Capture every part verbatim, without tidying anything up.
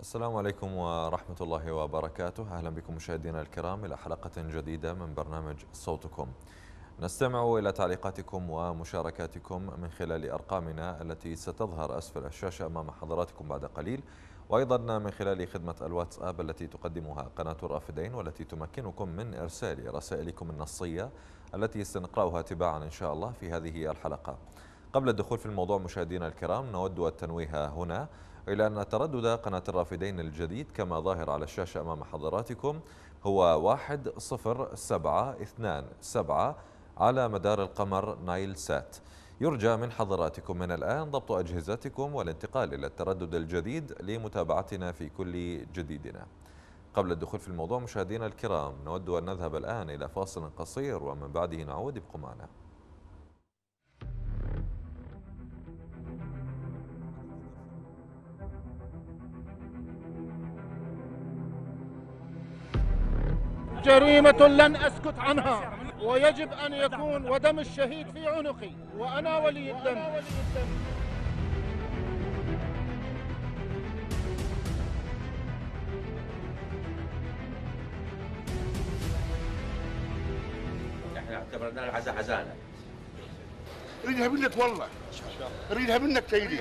السلام عليكم ورحمة الله وبركاته. أهلا بكم مشاهدينا الكرام إلى حلقة جديدة من برنامج صوتكم. نستمع إلى تعليقاتكم ومشاركاتكم من خلال أرقامنا التي ستظهر أسفل الشاشة أمام حضراتكم بعد قليل، وأيضا من خلال خدمة الواتساب التي تقدمها قناة الرافدين، والتي تمكنكم من إرسال رسائلكم النصية التي سنقرأها تباعا إن شاء الله في هذه الحلقة. قبل الدخول في الموضوع مشاهدينا الكرام، نود التنويه هنا إلى أن تردد قناة الرافدين الجديد كما ظاهر على الشاشة أمام حضراتكم هو واحد صفر سبعة اثنان سبعة على مدار القمر نايل سات. يرجى من حضراتكم من الآن ضبط أجهزتكم والانتقال إلى التردد الجديد لمتابعتنا في كل جديدنا. قبل الدخول في الموضوع مشاهدينا الكرام، نود أن نذهب الآن إلى فاصل قصير ومن بعده نعود. ابقوا معنا. جريمة لن أسكت عنها، ويجب أن يكون ودم الشهيد في عنقي وأنا ولي الدم. احنا اعتبرنا العزاء حزانه. اريدها منك والله، اريدها منك سيدي.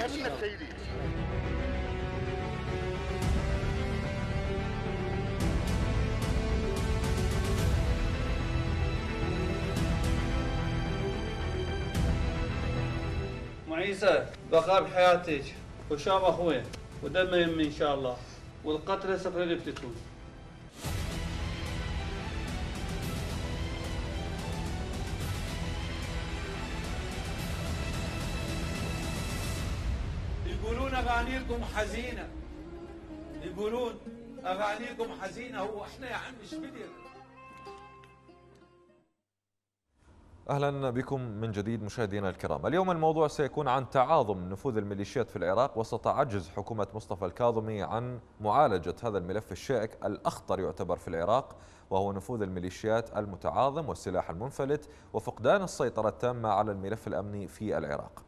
معيسة بقاء بحياتك وشام اخوي ودم يمي ان شاء الله، والقتلى سوف يفتتون. يقولون اغانيكم حزينه، يقولون اغانيكم حزينه، هو احنا يا عم ايش بدر؟ أهلا بكم من جديد مشاهدينا الكرام. اليوم الموضوع سيكون عن تعاظم نفوذ الميليشيات في العراق وسط عجز حكومة مصطفى الكاظمي عن معالجة هذا الملف الشائك الأخطر يعتبر في العراق، وهو نفوذ الميليشيات المتعاظم والسلاح المنفلت وفقدان السيطرة التامة على الملف الأمني في العراق.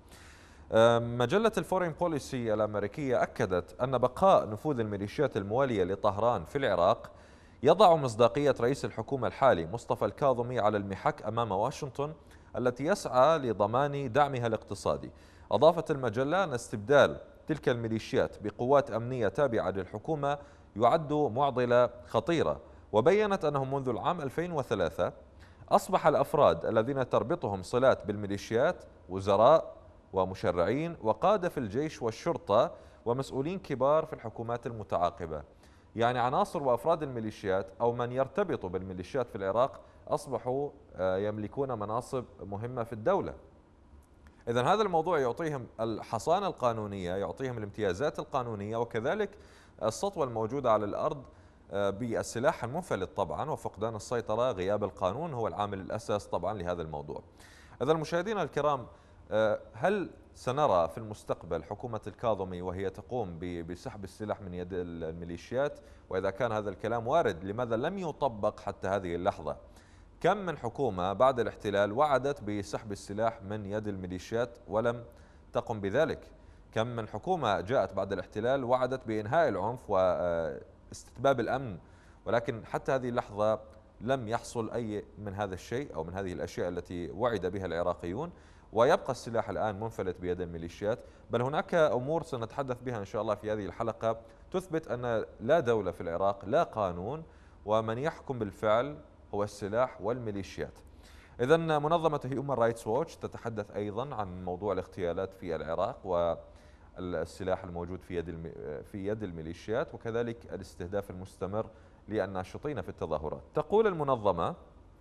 مجلة الفورين بوليسي الأمريكية أكدت أن بقاء نفوذ الميليشيات الموالية لطهران في العراق يضع مصداقية رئيس الحكومة الحالي مصطفى الكاظمي على المحك أمام واشنطن التي يسعى لضمان دعمها الاقتصادي. أضافت المجلة أن استبدال تلك الميليشيات بقوات أمنية تابعة للحكومة يعد معضلة خطيرة، وبينت أنه منذ العام ألفين وثلاثة أصبح الأفراد الذين تربطهم صلات بالميليشيات وزراء ومشرعين وقادة في الجيش والشرطة ومسؤولين كبار في الحكومات المتعاقبة. يعني عناصر وأفراد الميليشيات أو من يرتبط بالميليشيات في العراق أصبحوا يملكون مناصب مهمة في الدولة. إذن هذا الموضوع يعطيهم الحصانة القانونية، يعطيهم الامتيازات القانونية، وكذلك السطوة الموجودة على الأرض بالسلاح المنفلت طبعا، وفقدان السيطرة، غياب القانون هو العامل الأساس طبعا لهذا الموضوع. إذن مشاهدينا الكرام، هل سنرى في المستقبل حكومة الكاظمي وهي تقوم بسحب السلاح من يد الميليشيات؟ وإذا كان هذا الكلام وارد، لماذا لم يطبق حتى هذه اللحظة؟ كم من حكومة بعد الاحتلال وعدت بسحب السلاح من يد الميليشيات ولم تقم بذلك؟ كم من حكومة جاءت بعد الاحتلال وعدت بإنهاء العنف واستتباب الأمن، ولكن حتى هذه اللحظة لم يحصل أي من هذا الشيء أو من هذه الأشياء التي وعد بها العراقيون، ويبقى السلاح الآن منفلت بيد الميليشيات. بل هناك أمور سنتحدث بها إن شاء الله في هذه الحلقة تثبت أن لا دولة في العراق، لا قانون، ومن يحكم بالفعل هو السلاح والميليشيات. إذن منظمة هيومن رايتس ووتش تتحدث أيضا عن موضوع الاغتيالات في العراق والسلاح الموجود في يد في يد الميليشيات، وكذلك الاستهداف المستمر للناشطين في التظاهرات. تقول المنظمة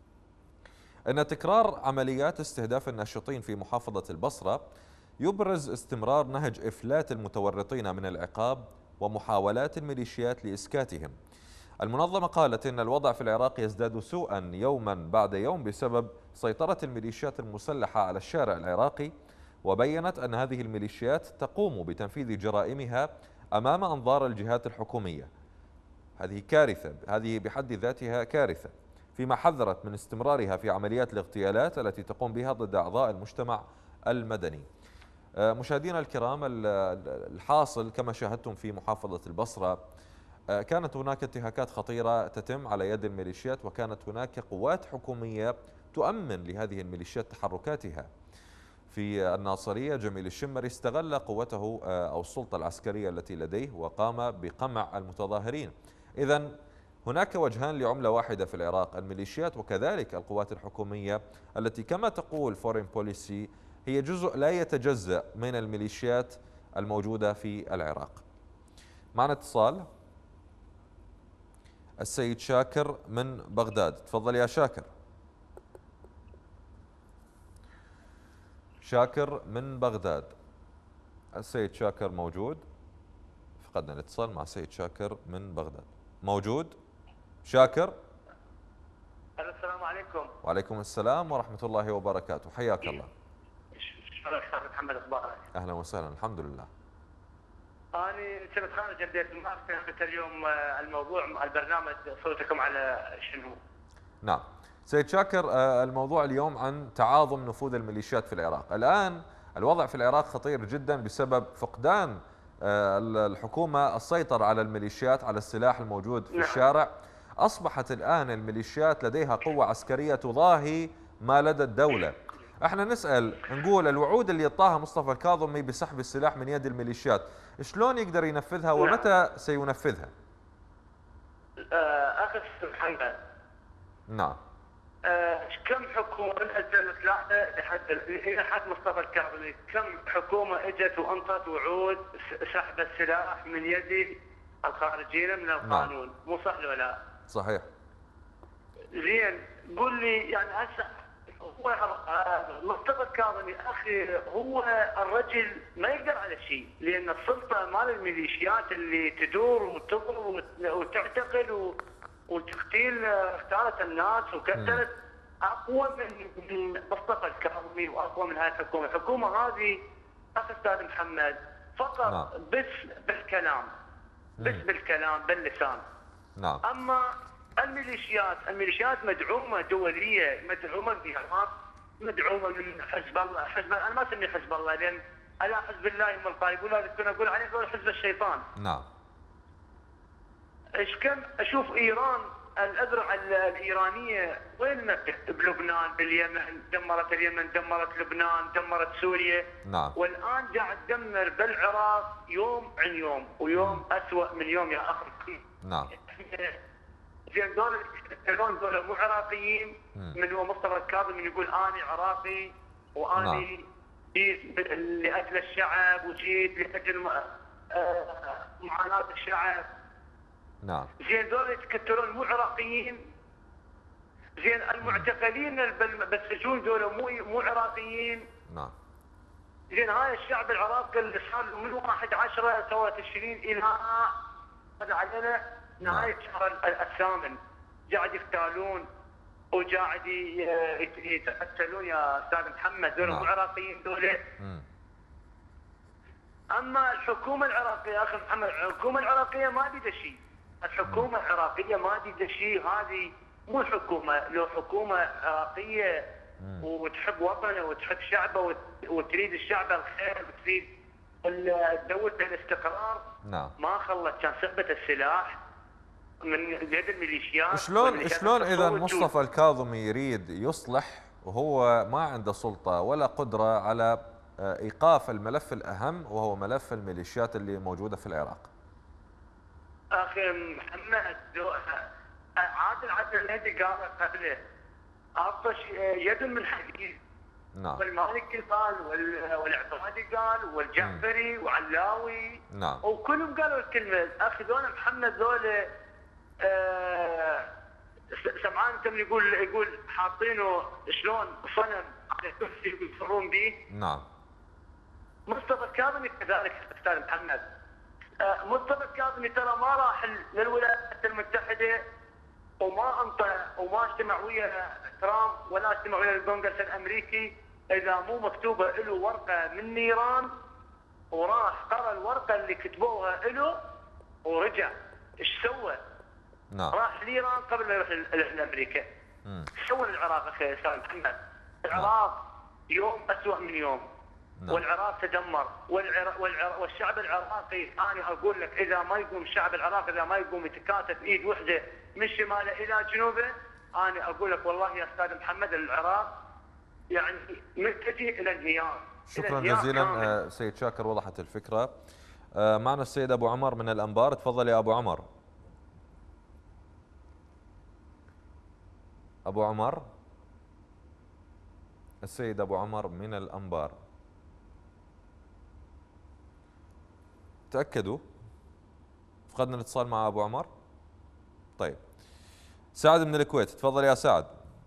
أن تكرار عمليات استهداف الناشطين في محافظة البصرة يبرز استمرار نهج إفلات المتورطين من العقاب ومحاولات الميليشيات لإسكاتهم. المنظمة قالت إن الوضع في العراق يزداد سوءا يوما بعد يوم بسبب سيطرة الميليشيات المسلحة على الشارع العراقي، وبينت أن هذه الميليشيات تقوم بتنفيذ جرائمها أمام أنظار الجهات الحكومية. هذه كارثة، هذه بحد ذاتها كارثة، فيما حذرت من استمرارها في عمليات الاغتيالات التي تقوم بها ضد أعضاء المجتمع المدني. مشاهدينا الكرام، الحاصل كما شاهدتم في محافظة البصرة، كانت هناك انتهاكات خطيرة تتم على يد الميليشيات، وكانت هناك قوات حكومية تؤمن لهذه الميليشيات تحركاتها. في الناصرية جميل الشمري استغل قوته أو السلطة العسكرية التي لديه وقام بقمع المتظاهرين. إذن هناك وجهان لعملة واحدة في العراق، الميليشيات وكذلك القوات الحكومية التي كما تقول فورين بوليسي هي جزء لا يتجزأ من الميليشيات الموجودة في العراق. معنا اتصال، السيد شاكر من بغداد. تفضل يا شاكر. شاكر من بغداد. السيد شاكر موجود؟ فقدنا الاتصال مع السيد شاكر من بغداد. موجود شاكر؟ السلام عليكم. وعليكم السلام ورحمة الله وبركاته، حياك الله. شلونك استاذ محمد، اخبارك؟ اهلا وسهلا، الحمد لله. أنا كنت خارج بديت المعركة اليوم، الموضوع البرنامج صوتكم على شنو؟ نعم سيد شاكر، الموضوع اليوم عن تعاظم نفوذ الميليشيات في العراق. الآن الوضع في العراق خطير جدا بسبب فقدان الحكومة السيطرة على الميليشيات، على السلاح الموجود في الشارع. أصبحت الآن الميليشيات لديها قوة عسكرية تضاهي ما لدى الدولة. احنا نسأل نقول الوعود اللي يعطاها مصطفى الكاظمي بسحب السلاح من يد الميليشيات شلون يقدر ينفذها ومتى سينفذها؟ أخي محمد، نعم أه كم حكومة من ألفين وثلاثة لحد إلى حد مصطفى الكاظمي كم حكومة اجت وانطت وعود سحب السلاح من يد الخارجين من القانون؟ نعم. مو صح ولا لا؟ صحيح. زين قول لي يعني هسه هو مصطفى الكاظمي اخي، هو الرجل ما يقدر على شيء، لان السلطه مال الميليشيات اللي تدور وتضرب وتعتقل وتقتيل اختارت الناس وكسرت اقوى من مصطفى الكاظمي واقوى من هاي الحكومه، الحكومه هذه اخي استاذ محمد فقط نعم. بس بالكلام، بس مم. بالكلام باللسان. نعم. اما الميليشيات، الميليشيات مدعومه دوليه، مدعومه بإيران، مدعومه من حزب الله، حزب انا ما اسميه حزب الله لان الا حزب الله هم الغالبون، هذا كنا نقول عليه هو حزب الشيطان. نعم. ايش كم اشوف ايران الاذرع الايرانيه وين مكت؟ بلبنان، باليمن، دمرت اليمن، دمرت لبنان، دمرت سوريا. نعم. والان قاعد تدمر بالعراق يوم عن يوم ويوم اسوء من يوم يا اخي. نعم. زين دول يقولون دول مو عراقيين، من هو مصطفى الكاظمي يقول انا عراقي واني جيت لاجل الشعب وجيت لاجل معاناه الشعب. نعم. زين دول يتكتلون مو عراقيين. زين المعتقلين بالسجون دول مو مو عراقيين. نعم. زين هاي الشعب العراقي اللي صار من واحد عشرة سنة تشرين الى هذا علينا نهاية الشهر الثامن قاعد يقتالون وقاعد يتقتلون يا استاذ محمد، دول مو عراقيين دول. اما الحكومه العراقيه اخي محمد، الحكومه العراقيه ما بيدها شيء، الحكومه العراقيه ما بيدها شيء، هذه مو حكومه، لو حكومه عراقيه وتحب وطنه وتحب شعبه وتريد الشعب الخير وتريد الدوله الاستقرار. نعم. ما خلت، كان سحبت السلاح من يد الميليشيات. شلون شلون اذا مصطفى الكاظمي يريد يصلح وهو ما عنده سلطه ولا قدره على ايقاف الملف الاهم وهو ملف الميليشيات اللي موجوده في العراق؟ اخي محمد، عادل عدل الهدي قال قبله عطش يد من حديد. نعم. والمالكي قال والعبادي قال والجعفري وعلاوي. نعم. وكلهم قالوا الكلمه. اخي ذولا محمد ذولا آه سمعان انت يقول يقول حاطينه شلون صنم على كرسي يفرون به. نعم. مصطفى الكاظمي كذلك استاذ محمد. آه مصطفى الكاظمي ترى ما راح للولايات المتحده وما انطى وما اجتمع ويا ترامب ولا اجتمع ويا الكونغرس الامريكي اذا مو مكتوبه له ورقه من نيران، وراح قرا الورقه اللي كتبوها له ورجع. ايش سوى؟ نعم. راح لايران قبل ما يروح لامريكا. ايش سوى العراق اخي استاذ محمد؟ العراق يوم اسوء من يوم. نعم. والعراق تدمر، والعراق والعراق والشعب العراقي انا اقول لك اذا ما يقوم الشعب العراقي، اذا ما يقوم يتكاتف ايد وحده من شماله الى جنوبه، انا اقول لك والله يا استاذ محمد العراق يعني متجه الى انهيار. شكرا جزيلا سيد شاكر، وضحت الفكره. معنا السيد ابو عمر من الانبار، تفضل يا ابو عمر. ابو عمر، السيد ابو عمر من الانبار، تاكدوا فقدنا الاتصال مع ابو عمر. طيب سعد من الكويت، تفضل يا سعد.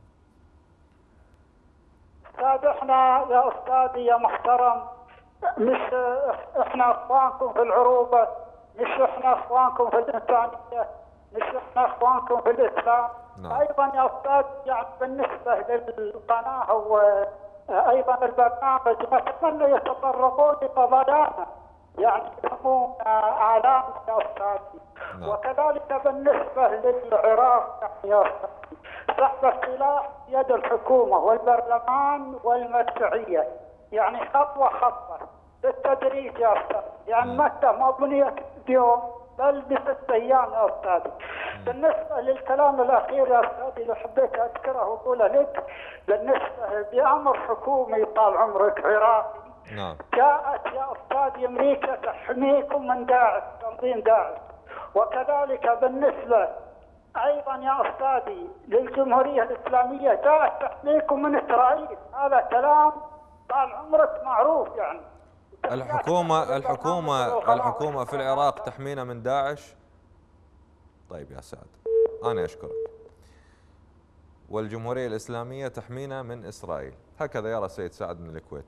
استاذ احنا يا استاذي يا محترم، مش احنا اخوانكم في العروبه، مش احنا اخوانكم في الانسانيه، مش احنا اخوانكم في الاسلام. نعم. ايضا يا استاذ يعني بالنسبه للقناه وايضا البرنامج نتمنى يتطرقون لقضايانا، يعني يفهمون اعلام يا استاذي. نعم. وكذلك بالنسبه للعراق يعني يا استاذي، سحب السلاح يد الحكومه والبرلمان والمدفعيه، يعني خطوه خطوه بالتدريج يا استاذ، يعني مكه ما بنيت اليوم بل بست ايام يا استاذ. بالنسبه للكلام الاخير يا استاذي اللي حبيت اذكره واقوله لك، بالنسبه بامر حكومي طال عمرك عراقي، نعم. جاءت يا استاذ امريكا تحميكم من داعش، تنظيم داعش. وكذلك بالنسبه ايضا يا استاذي للجمهوريه الاسلاميه جاءت تحميكم من اسرائيل، هذا كلام طال عمرك معروف يعني. الحكومة الحكومة الحكومة في العراق تحمينا من داعش. طيب يا سعد أنا أشكرك. والجمهورية الإسلامية تحمينا من إسرائيل، هكذا يرى السيد سعد من الكويت.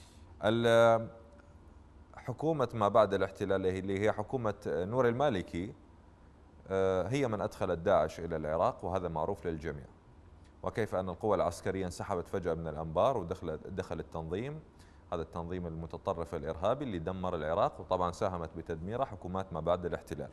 حكومة ما بعد الاحتلال اللي هي حكومة نور المالكي هي من أدخلت داعش إلى العراق، وهذا معروف للجميع. وكيف أن القوى العسكرية انسحبت فجأة من الأنبار ودخل دخل التنظيم، هذا التنظيم المتطرف الإرهابي اللي دمر العراق، وطبعا ساهمت بتدميره حكومات ما بعد الاحتلال.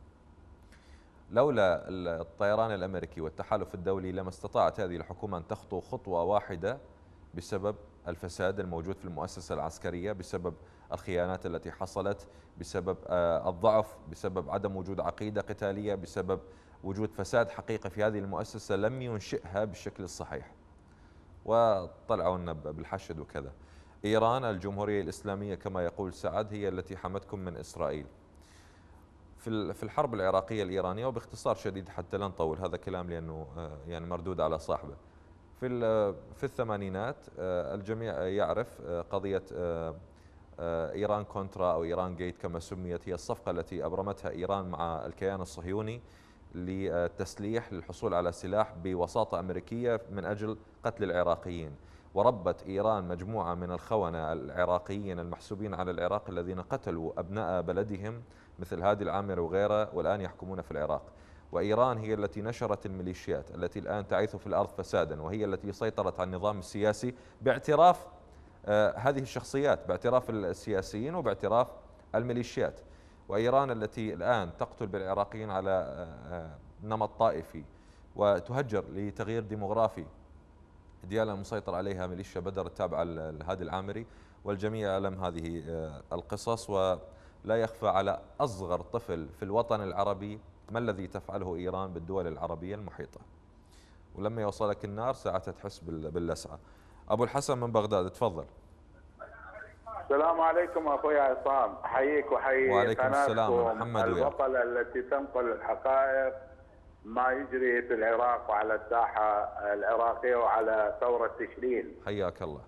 لولا الطيران الأمريكي والتحالف الدولي لما استطاعت هذه الحكومة أن تخطو خطوة واحدة بسبب الفساد الموجود في المؤسسة العسكرية، بسبب الخيانات التي حصلت، بسبب الضعف، بسبب عدم وجود عقيدة قتالية، بسبب وجود فساد حقيقي في هذه المؤسسة لم ينشئها بالشكل الصحيح، وطلعوا لنا بالحشد وكذا. إيران الجمهورية الإسلامية كما يقول سعد هي التي حمتكم من إسرائيل في في الحرب العراقية الإيرانية. وباختصار شديد حتى لا نطول هذا كلام لأنه يعني مردود على صاحبه. في في الثمانينات الجميع يعرف قضية إيران كونترا أو إيران جيت كما سميت، هي الصفقة التي أبرمتها إيران مع الكيان الصهيوني للتسليح للحصول على سلاح بوساطة أمريكية من أجل قتل العراقيين. وربت إيران مجموعة من الخونة العراقيين المحسوبين على العراق الذين قتلوا أبناء بلدهم مثل هادي العامري وغيره، والآن يحكمون في العراق. وإيران هي التي نشرت الميليشيات التي الآن تعيث في الأرض فسادا، وهي التي سيطرت على النظام السياسي باعتراف آه هذه الشخصيات، باعتراف السياسيين وباعتراف الميليشيات. وإيران التي الآن تقتل بالعراقيين على آه نمط طائفي وتهجر لتغيير ديموغرافي. ديالا المسيطر عليها ميليشيا بدر التابعة لهادي العامري، والجميع يعلم هذه القصص. ولا يخفى على أصغر طفل في الوطن العربي ما الذي تفعله إيران بالدول العربية المحيطة، ولما يوصلك النار ساعتها تحس باللسعة. أبو الحسن من بغداد، تفضل. السلام عليكم أخوي عصام، أحييك وحيي وعليكم السلام محمد وياك. البطلة التي تنقل الحقائق ما يجري في العراق وعلى الساحة العراقية وعلى ثورة تشرين. حياك الله.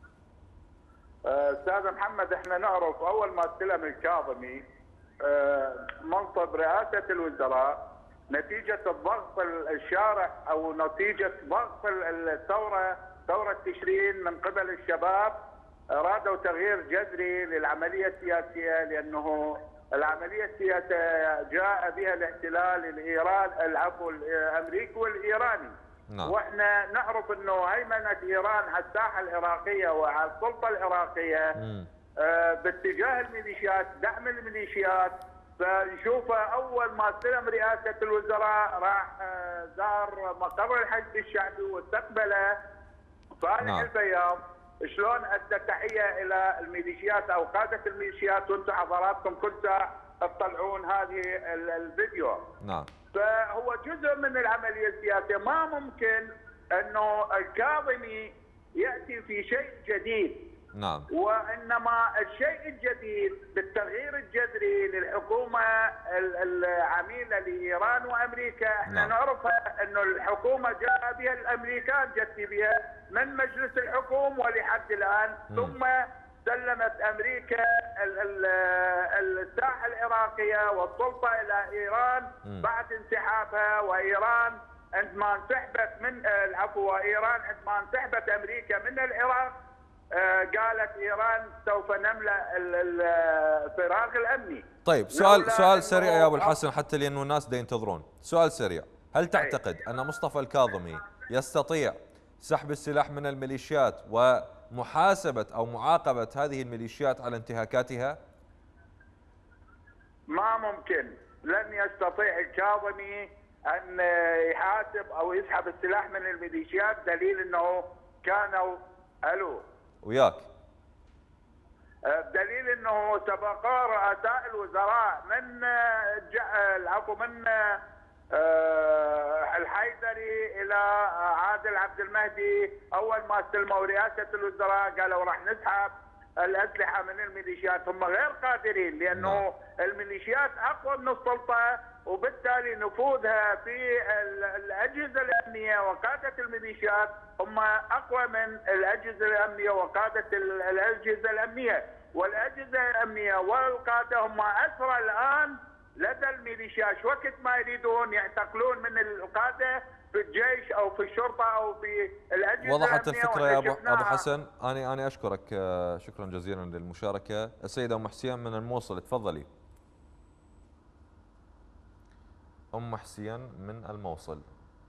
أستاذ محمد، احنا نعرف أول ما استلم الكاظمي منصب رئاسة الوزراء نتيجة الضغط الشارع أو نتيجة ضغط الثورة ثورة تشرين من قبل الشباب، أرادوا تغيير جذري للعملية السياسية، لأنه العملية السياسية جاء بها الاحتلال الإيراني العفو الأمريكي والإيراني. نعم. واحنا نعرف انه هيمنة ايران على الساحة العراقية وعلى السلطة العراقية آه باتجاه الميليشيات، دعم الميليشيات. فنشوفه اول ما استلم رئاسة الوزراء راح آه زار مقر الحشد الشعبي واستقبله فالح نعم. الفياض، شلون ادى تحيه الى الميليشيات او قاده الميليشيات، وانتم حضراتكم كل ساعه تطلعون هذه الفيديو. نعم. فهو جزء من العمليه السياسيه، ما ممكن انه الكاظمي ياتي في شيء جديد. نعم. وانما الشيء الجديد بالتغيير الجذري للحكومه العميله لايران وامريكا، احنا نعم. نعرف انه الحكومه جاء بها الامريكان، جت بها من مجلس الحكوم ولحد الان، م. ثم سلمت امريكا الساحه العراقيه والسلطه الى ايران م. بعد انسحابها. وايران عندما انسحبت من العفو وايران عندما انسحبت امريكا من العراق، قالت ايران سوف نملا الفراغ الامني. طيب سؤال سؤال سريع يا ابو الحسن حتى لانه الناس دا ينتظرون، سؤال سريع، هل تعتقد ان مصطفى الكاظمي يستطيع سحب السلاح من الميليشيات ومحاسبه او معاقبه هذه الميليشيات على انتهاكاتها؟ ما ممكن، لن يستطيع الكاظمي ان يحاسب او يسحب السلاح من الميليشيات، دليل انه كانوا الو وياك بدليل انه سبقا رؤساء الوزراء من العفو من الحيدري الى عادل عبد المهدي، اول ما استلموا رئاسه الوزراء قالوا راح نسحب الاسلحه من الميليشيات. هم غير قادرين لانه الميليشيات اقوى من السلطه، وبالتالي نفوذها في الاجهزه الامنيه وقاده الميليشيات هم اقوى من الاجهزه الامنيه وقاده الاجهزه الامنيه، والاجهزه الامنيه والقاده هم اسرى الان لدى الميليشيات، وقت ما يريدون يعتقلون من القاده في الجيش او في الشرطه او في الاجهزه وضحت الامنيه. الفكره يا ابو ابو حسن. انا انا اشكرك شكرا جزيلا للمشاركه. السيده ام حسين من الموصل، تفضلي. ام حسين من الموصل،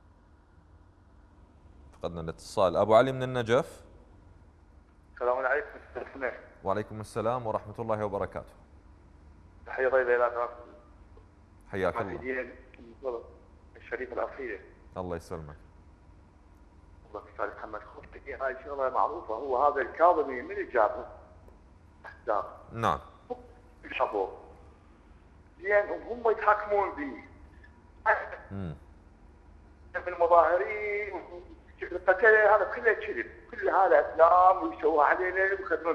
فقدنا الاتصال. ابو علي من النجف. السلام عليكم استاذ. وعليكم السلام ورحمه الله وبركاته. تحيه طيبه الى حياك الله. الشريف الاخير. الله يسلمك. الله يسلمك محمد. خفتي هاي شغله معروفه، هو هذا الكاظمي من اللي جابه؟ نعم. شافوه. زين وهم يتحكمون به. امم. من المظاهرين القتل هذا كله كذب، كل هذا افلام ويسووها علينا ويخدمون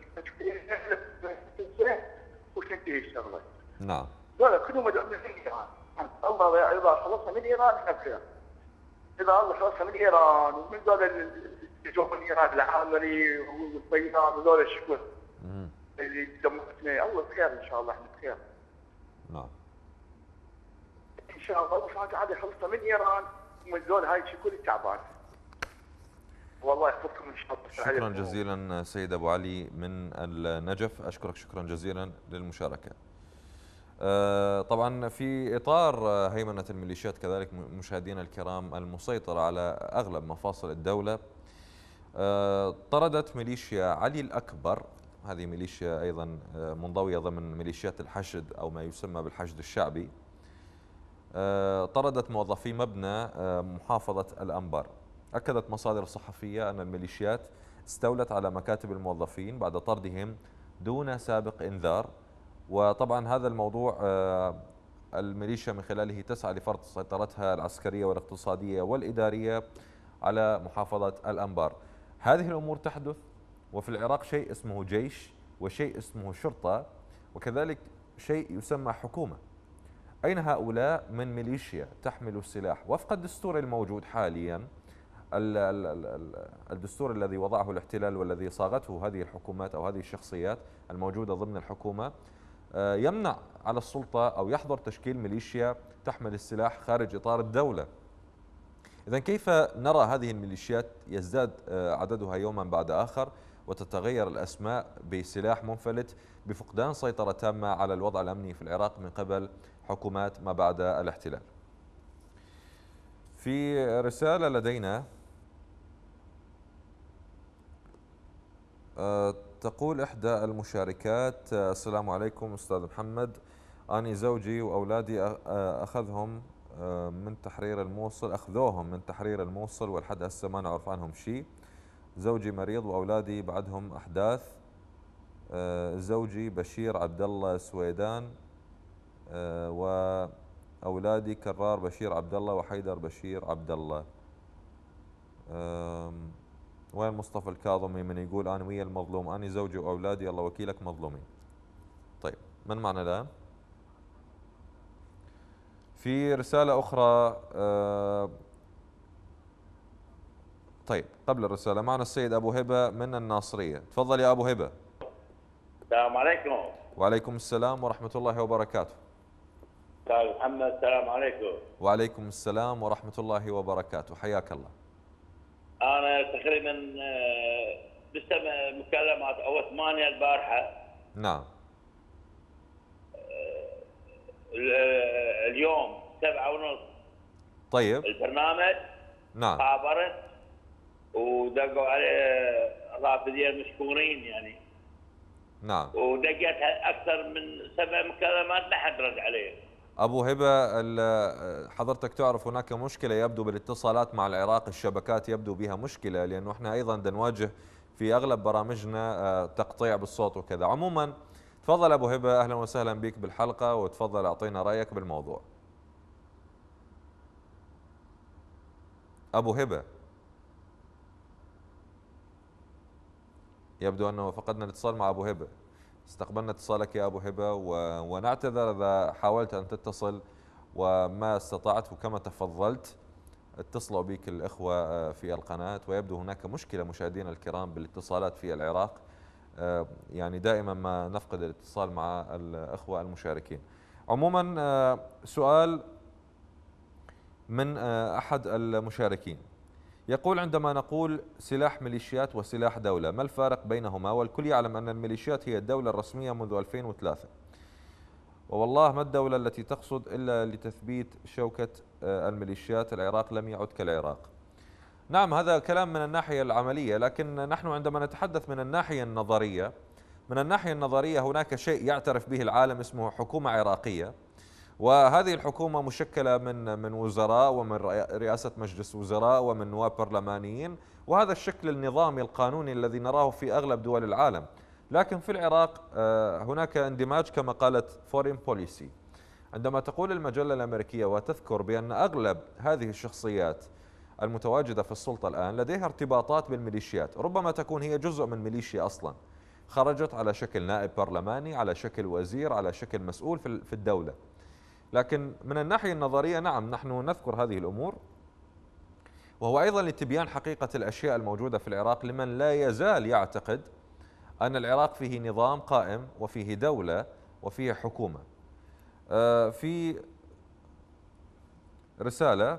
وتنتهي الشغله. نعم. هذول كلهم مدعومين من ايران. الله اذا خلصنا من ايران احنا بخير. اذا الله خلصنا من ايران ومن ذول اللي يجون من ايران العامري والطيران وذول الشكوى اللي دمرتنا، الله بخير ان شاء الله احنا بخير. نعم. ان شاء الله وفاة عادي خلصنا من ايران ومن ذول هاي الشيء كله تعبان. والله يحفظكم ان شاء الله. شكرا جزيلا سيد ابو علي من النجف، اشكرك شكرا جزيلا للمشاركه. طبعا في اطار هيمنه الميليشيات كذلك مشاهدينا الكرام المسيطره على اغلب مفاصل الدوله، طردت ميليشيا علي الاكبر، هذه ميليشيا ايضا منضويه ضمن ميليشيات الحشد او ما يسمى بالحشد الشعبي، طردت موظفي مبنى محافظه الانبار. اكدت مصادر صحفيه ان الميليشيات استولت على مكاتب الموظفين بعد طردهم دون سابق انذار، وطبعا هذا الموضوع الميليشيا من خلاله تسعى لفرض سيطرتها العسكريه والاقتصاديه والاداريه على محافظه الانبار. هذه الامور تحدث وفي العراق شيء اسمه جيش وشيء اسمه شرطه وكذلك شيء يسمى حكومه. اين هؤلاء من ميليشيا تحمل السلاح وفق الدستور الموجود حاليا؟ الدستور الذي وضعه الاحتلال والذي صاغته هذه الحكومات او هذه الشخصيات الموجوده ضمن الحكومه يمنع على السلطه او يحظر تشكيل ميليشيا تحمل السلاح خارج اطار الدوله. اذا كيف نرى هذه الميليشيات يزداد عددها يوما بعد اخر وتتغير الاسماء بسلاح منفلت بفقدان سيطره تامه على الوضع الامني في العراق من قبل حكومات ما بعد الاحتلال؟ في رساله لدينا تقول إحدى المشاركات: السلام عليكم أستاذ محمد، أنا زوجي وأولادي أخذهم من تحرير الموصل أخذوهم من تحرير الموصل والحد هسه ما نعرف عنهم شيء، زوجي مريض وأولادي بعدهم أحداث. آه، زوجي بشير عبد الله سويدان، آه، وأولادي كرار بشير عبد الله وحيدر بشير عبد الله. وين مصطفى الكاظمي من يقول أنا ويا المظلوم، أنا زوجي وأولادي الله وكيلك مظلومين. طيب من معنا الآن؟ في رسالة أخرى. آه طيب قبل الرسالة معنا السيد أبو هبة من الناصرية. تفضل يا أبو هبة. السلام عليكم. وعليكم السلام ورحمة الله وبركاته. أستاذ محمد السلام عليكم. وعليكم السلام ورحمة الله وبركاته، حياك الله. أنا تقريبا بستمع مكالمات أو ثمانية البارحة. نعم. اليوم سبعة ونص. طيب. البرنامج. نعم. خابرت ودقوا عليه رافدين مشكورين يعني. نعم. ودقيت أكثر من سبع مكالمات ما حد رد عليه. أبو هبة، حضرتك تعرف هناك مشكلة يبدو بالاتصالات مع العراق، الشبكات يبدو بها مشكلة، لأنه احنا أيضا نواجه في أغلب برامجنا تقطيع بالصوت وكذا. عموما تفضل أبو هبة، أهلا وسهلا بك بالحلقة، وتفضل أعطينا رأيك بالموضوع. أبو هبة، يبدو أنه فقدنا الاتصال مع أبو هبة. استقبلنا اتصالك يا أبو هبة ونعتذر إذا حاولت أن تتصل وما استطعت، وكما تفضلت اتصلوا بك الإخوة في القناة، ويبدو هناك مشكلة مشاهدينا الكرام بالاتصالات في العراق، يعني دائما ما نفقد الاتصال مع الإخوة المشاركين. عموما سؤال من أحد المشاركين يقول: عندما نقول سلاح ميليشيات وسلاح دولة ما الفارق بينهما؟ والكل يعلم أن الميليشيات هي الدولة الرسمية منذ ألفين وثلاثة، ووالله ما الدولة التي تقصد إلا لتثبيت شوكة الميليشيات. العراق لم يعد كالعراق. نعم، هذا كلام من الناحية العملية، لكن نحن عندما نتحدث من الناحية النظرية، من الناحية النظرية هناك شيء يعترف به العالم اسمه حكومة عراقية، وهذه الحكومة مشكلة من من وزراء ومن رئاسة مجلس وزراء ومن نواب برلمانيين، وهذا الشكل النظامي القانوني الذي نراه في أغلب دول العالم. لكن في العراق هناك اندماج كما قالت فورين بوليسي. عندما تقول المجلة الأمريكية وتذكر بأن أغلب هذه الشخصيات المتواجدة في السلطة الآن لديها ارتباطات بالميليشيات، ربما تكون هي جزء من ميليشيا أصلا، خرجت على شكل نائب برلماني، على شكل وزير، على شكل مسؤول في الدولة. لكن من الناحية النظرية نعم نحن نذكر هذه الأمور، وهو أيضا لتبيان حقيقة الأشياء الموجودة في العراق لمن لا يزال يعتقد أن العراق فيه نظام قائم وفيه دولة وفيه حكومة. في رسالة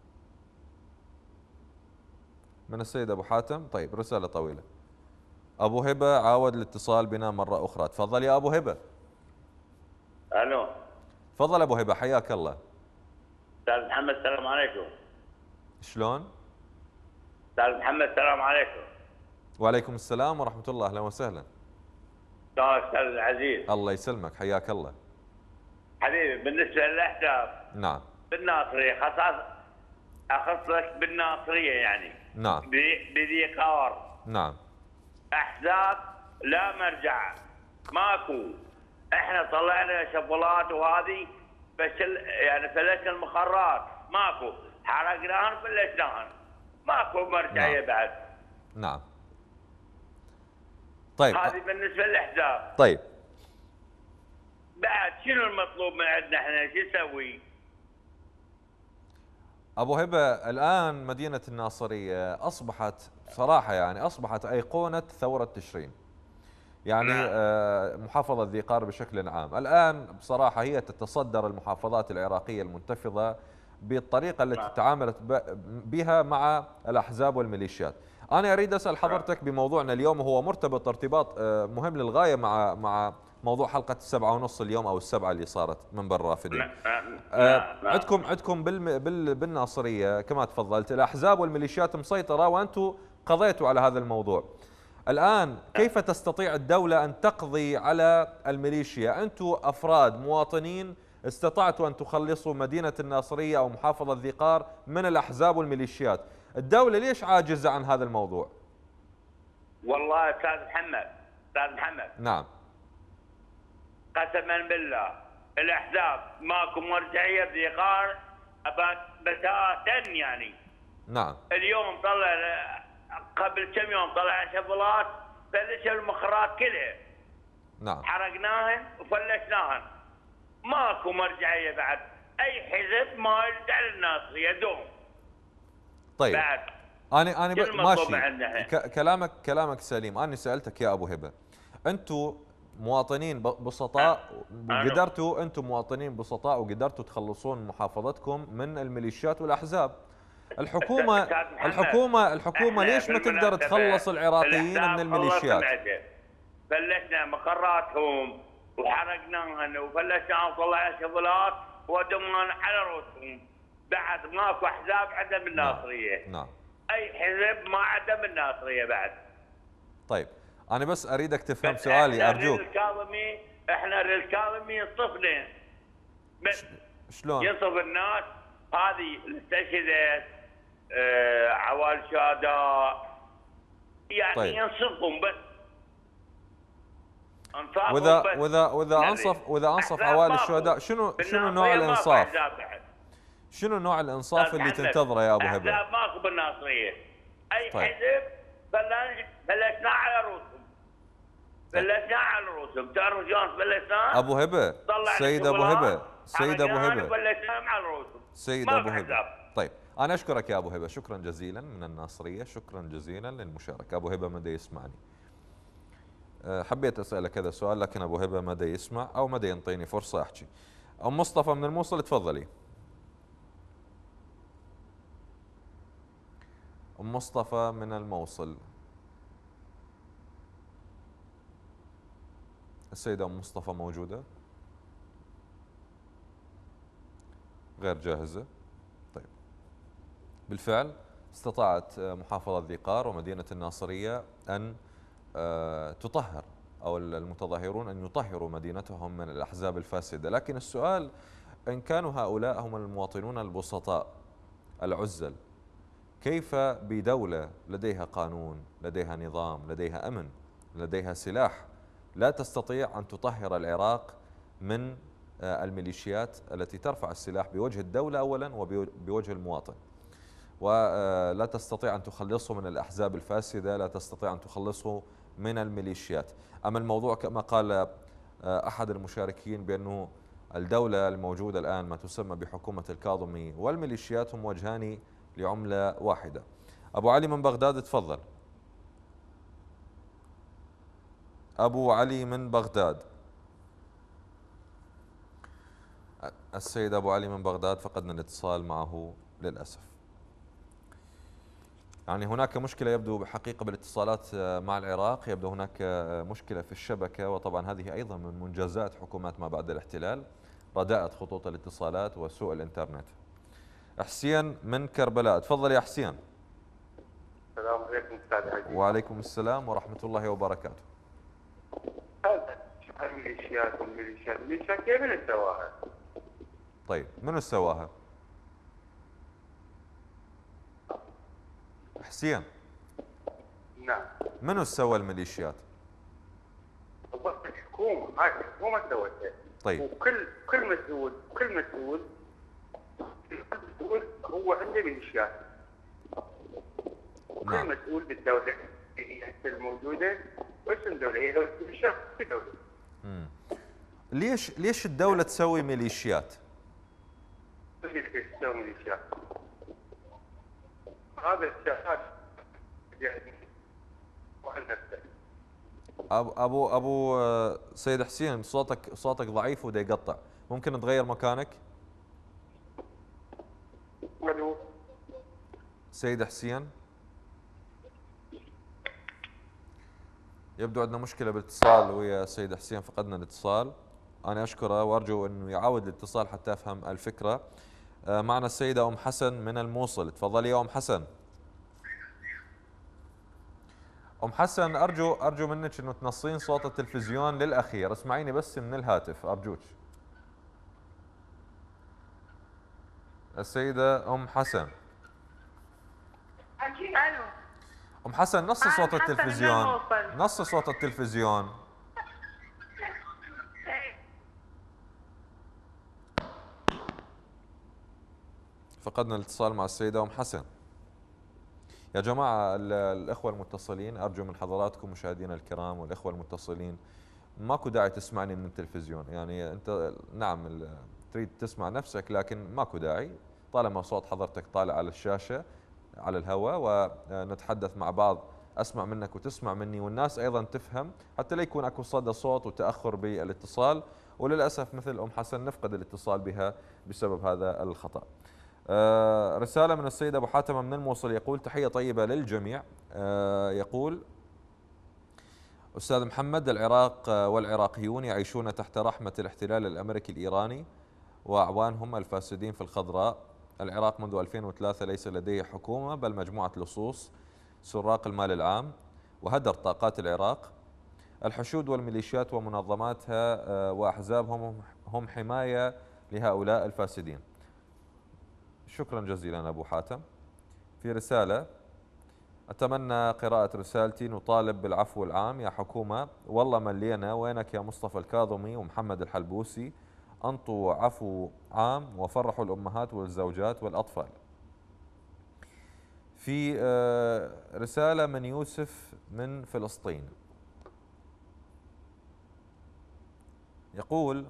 من السيد أبو حاتم. طيب رسالة طويلة. أبو هبة عاود الاتصال بنا مرة أخرى. تفضل يا أبو هبة. ألو. تفضل أبو هبة، حياك الله. أستاذ محمد السلام عليكم. شلون؟ أستاذ محمد السلام عليكم. وعليكم السلام ورحمة الله، أهلا وسهلا. شلون أستاذ العزيز؟ الله يسلمك، حياك الله. حبيبي، بالنسبة للأحداث نعم بالناصرية، خصاص أخص لك بالناصرية يعني. نعم. بذي قار. نعم. أحداث لا مرجع، ماكو. احنا طلعنا شفلات وهذه فشل يعني فلشنا المخرات، ماكو. حرقناهن فلشناهن، ماكو مرجعية. نعم. بعد. نعم. طيب هذه بالنسبة للأحداث. طيب بعد شنو المطلوب من عندنا احنا؟ شو نسوي؟ أبو هبة، الآن مدينة الناصرية أصبحت صراحة يعني أصبحت أيقونة ثورة تشرين، يعني آه محافظة ذي قار بشكل عام. الآن بصراحة هي تتصدر المحافظات العراقية المنتفضة بالطريقة التي تعاملت بها مع الأحزاب والميليشيات. أنا أريد أسأل حضرتك بموضوعنا اليوم، وهو مرتبط ارتباط آه مهم للغاية مع مع موضوع حلقة السبعة ونص اليوم أو السبعة اللي صارت من برا رافدين. آه عندكم عندكم بال بال بالناصرية كما تفضلت الأحزاب والميليشيات مسيطرة، وأنتم قضيتوا على هذا الموضوع. الآن كيف تستطيع الدولة أن تقضي على الميليشيا؟ أنتم أفراد مواطنين استطعتوا أن تخلصوا مدينة الناصرية أو محافظة ذي قار من الأحزاب والميليشيات، الدولة ليش عاجزة عن هذا الموضوع؟ والله استاذ محمد استاذ محمد نعم. قسما بالله الاحزاب ماكو مرجعيه بذيقار بتاتا يعني. نعم. اليوم طلع قبل كم يوم طلع شفلات بلش المخرات كلها. نعم. حرقناهن وفلشناهن. ماكو مرجعيه بعد، اي حزب ما يرجع للناس يدوم. طيب بعد انا انا ب... ماشي ك... كلامك كلامك سليم. انا سالتك يا ابو هبه، انتم مواطنين بسطاء وقدرتوا انتم مواطنين بسطاء وقدرتوا تخلصون محافظتكم من الميليشيات والاحزاب. الحكومه الحكومه الحكومه ليش ما تقدر تخلص العراقيين من الميليشيات؟ فلشنا مقراتهم وحرقناهن وفلشنا وطلعنا شغلات ودمان على رؤوسهم. بعد ماكو احزاب عدم الناصريه. نعم. نعم. اي حزب ما عدم الناصريه بعد. طيب انا بس اريدك تفهم سؤالي ارجوك. احنا الكاظمي احنا الكاظمي ينصفنا. شلون؟ ينصف الناس هذه الاستشهادات آه عوال شهداء يعني. طيب. ينصفهم بس. واذا واذا واذا انصف واذا انصف عوائل الشهداء شنو شنو نوع الانصاف؟ شنو نوع الانصاف اللي تنتظره يا ابو هبه؟ احزاب ماكو بالناصريه. اي طيب. حزب بلشنا على رؤوسهم. بلشنا على رؤوسهم. تعرف شلون بلشنا؟ ابو هبه سيد ابو هبه سيد ابو هبه بلشنا على رؤوسهم. سيد ابو هبه. طيب انا اشكرك يا ابو هبه، شكرا جزيلا من الناصريه، شكرا جزيلا للمشاركه. ابو هبه مدى يسمعني. حبيت اسالك هذا السؤال لكن ابو هبه مدى يسمع او مدى ينطيني فرصه احكي. ام مصطفى من الموصل تفضلي. ام مصطفى من الموصل. السيده ام مصطفى موجوده؟ غير جاهزه. طيب بالفعل استطاعت محافظه ذي قار ومدينه الناصريه ان تطهر أو المتظاهرون أن يطهروا مدينتهم من الأحزاب الفاسدة، لكن السؤال إن كانوا هؤلاء هم المواطنون البسطاء العزل، كيف بدولة لديها قانون، لديها نظام، لديها أمن، لديها سلاح لا تستطيع أن تطهر العراق من الميليشيات التي ترفع السلاح بوجه الدولة أولا وبوجه المواطن، ولا تستطيع أن تخلصه من الأحزاب الفاسدة، لا تستطيع أن تخلصه من الميليشيات. أما الموضوع كما قال أحد المشاركين بأنه الدولة الموجودة الآن ما تسمى بحكومة الكاظمي والميليشيات هم وجهان لعملة واحدة. أبو علي من بغداد تفضل. أبو علي من بغداد. السيد أبو علي من بغداد فقدنا الاتصال معه للأسف. يعني هناك مشكلة يبدو بحقيقة بالاتصالات مع العراق، يبدو هناك مشكلة في الشبكة، وطبعا هذه أيضا من منجزات حكومات ما بعد الاحتلال، رداءة خطوط الاتصالات وسوء الإنترنت. حسين من كربلاء تفضل يا حسين. السلام عليكم أستاذ عزيز. وعليكم السلام ورحمة الله وبركاته. هذا الميليشيات والميليشيات الميليشيات كيف اللي سواها؟ طيب منو سواها؟ حسين. نعم. منو سوى الميليشيات؟ الحكومة، هاي الحكومة سوتها. طيب. وكل كل مسؤول كل مسؤول مسؤول هو عنده ميليشيات. كل نعم. مسؤول بالدولة الموجودة واسم دولة هي دولة ميليشيات في دولة. امم ليش ليش الدولة تسوي ميليشيات؟ ليش تسوي ميليشيات؟ هذا الشهاد يعني وعن نفسه. ابو ابو ابو سيد حسين صوتك صوتك ضعيف ودا يقطع، ممكن تغير مكانك؟ الو سيد حسين يبدو عندنا مشكلة بالاتصال ويا سيد حسين، فقدنا الاتصال. انا اشكره وارجو انه يعاود الاتصال حتى افهم الفكرة. معنا السيدة ام حسن من الموصل، تفضلي يا ام حسن. ام حسن ارجو ارجو منك انه تنصين صوت التلفزيون للاخير، اسمعيني بس من الهاتف ارجوك. السيدة ام حسن. الو. ام حسن نص صوت حسن التلفزيون، الموصل. نص صوت التلفزيون. فقدنا الاتصال مع السيدة ام حسن. يا جماعة الأخوة المتصلين، أرجو من حضراتكم مشاهدينا الكرام والأخوة المتصلين ماكو داعي تسمعني من التلفزيون. يعني أنت نعم تريد تسمع نفسك لكن ماكو داعي، طالما صوت حضرتك طالع على الشاشة على الهواء ونتحدث مع بعض، أسمع منك وتسمع مني والناس أيضا تفهم، حتى لا يكون أكو صدى صوت وتأخر بالاتصال. وللأسف مثل أم حسن نفقد الاتصال بها بسبب هذا الخطأ. آه رسالة من السيد أبو حاتم من الموصل يقول: تحية طيبة للجميع. آه يقول: أستاذ محمد، العراق والعراقيون يعيشون تحت رحمة الاحتلال الأمريكي الإيراني وأعوانهم الفاسدين في الخضراء. العراق منذ ألفين وثلاثة ليس لديه حكومة بل مجموعة لصوص سراق المال العام وهدر طاقات العراق. الحشود والميليشيات ومنظماتها وأحزابهم هم حماية لهؤلاء الفاسدين. شكرا جزيلا أبو حاتم. في رسالة: أتمنى قراءة رسالتي. نطالب بالعفو العام يا حكومة، والله ملينا وينك يا مصطفى الكاظمي ومحمد الحلبوسي، أنطوا عفو عام وفرحوا الأمهات والزوجات والأطفال. في رسالة من يوسف من فلسطين يقول: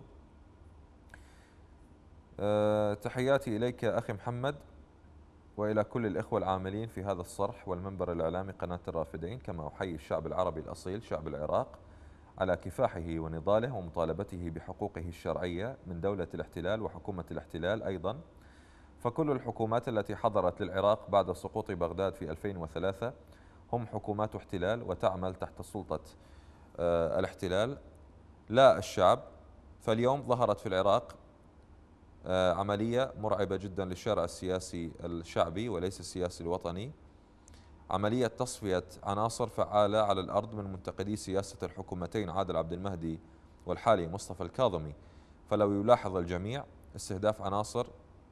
تحياتي إليك أخي محمد وإلى كل الإخوة العاملين في هذا الصرح والمنبر الإعلامي قناة الرافدين، كما أحيي الشعب العربي الأصيل شعب العراق على كفاحه ونضاله ومطالبته بحقوقه الشرعية من دولة الاحتلال وحكومة الاحتلال أيضا. فكل الحكومات التي حضرت للعراق بعد سقوط بغداد في ألفين وثلاثة هم حكومات احتلال وتعمل تحت سلطة الاحتلال لا الشعب. فاليوم ظهرت في العراق عملية مرعبة جدا للشارع السياسي الشعبي وليس السياسي الوطني، عملية تصفية عناصر فعالة على الأرض من منتقدي سياسة الحكومتين عادل عبد المهدي والحالي مصطفى الكاظمي. فلو يلاحظ الجميع استهداف عناصر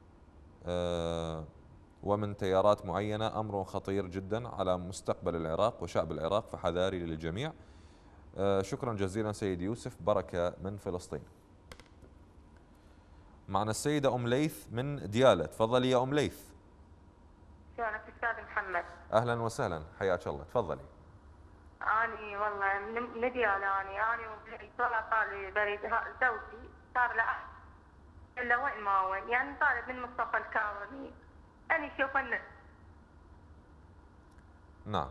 ومن تيارات معينة أمر خطير جدا على مستقبل العراق وشعب العراق، فحذاري للجميع. شكرا جزيلا سيد يوسف، بركة من فلسطين. معنا السيدة أم ليث من ديالى، تفضلي يا أم ليث. شلونك أستاذ محمد؟ أهلا وسهلا، حياك الله، تفضلي. أني والله من ديالى، أني أني وبنتي طالع لي بريد زوجي صار له إلا وين ما وين، يعني طالب من مصطفى الكاظمي أنا شوف أنه نعم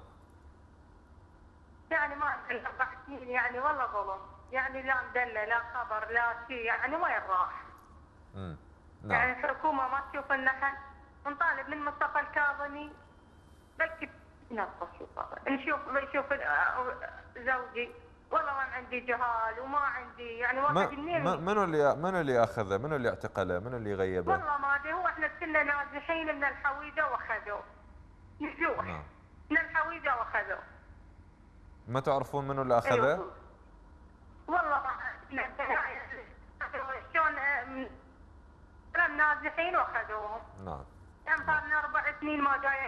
يعني ما أربع سنين يعني والله ظلم، يعني لا مدلة لا خبر لا شيء، يعني وين راح؟ امم نعم. يعني الحكومة ما تشوف لنا حل، نطالب من مصطفى الكاظمي بلكي نقص نشوف نشوف زوجي والله ما عندي جهال وما عندي يعني واحد منين. منو اللي منو اللي اخذه؟ منو اللي اعتقله؟ منو اللي غيبه؟ والله ما ادري، هو احنا كنا نازحين من الحويده واخذوه. نزوح نعم. من الحويده واخذوه. ما تعرفون منو اللي اخذه؟ أيوه. والله ما شلون كلام نازحين واخذوهم. نعم. يعني صار لنا اربع سنين ما جاي.